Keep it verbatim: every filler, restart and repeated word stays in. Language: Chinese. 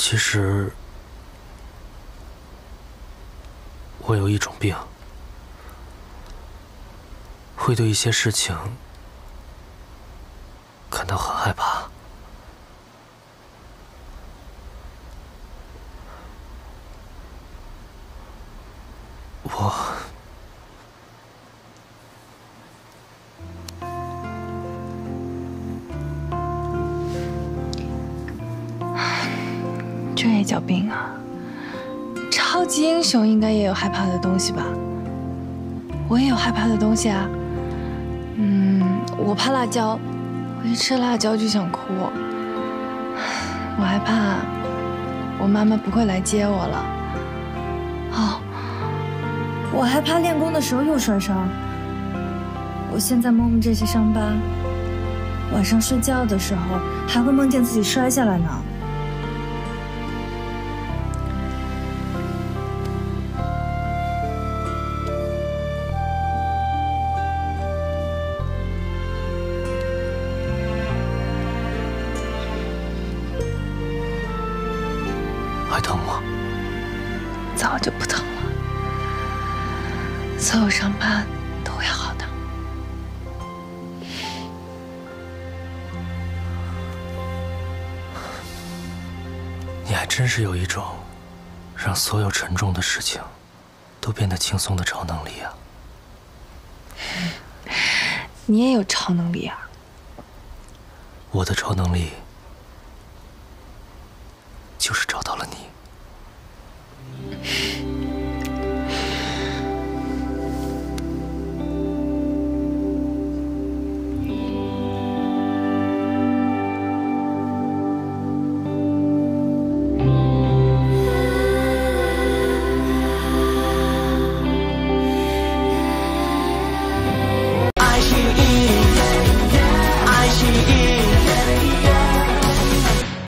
其实，我有一种病，会对一些事情感到很害怕。我这也叫病啊？超级英雄应该也有害怕的东西吧？我也有害怕的东西啊。嗯，我怕辣椒，我一吃辣椒就想哭。我害怕我妈妈不会来接我了。哦， 我害怕练功的时候又摔伤。我现在摸摸这些伤疤，晚上睡觉的时候还会梦见自己摔下来呢。 还疼吗？ 早就不疼了，所有伤疤都会好的。 你还真是有一种让所有沉重的事情都变得轻松的超能力啊！ 你也有超能力啊？ 我的超能力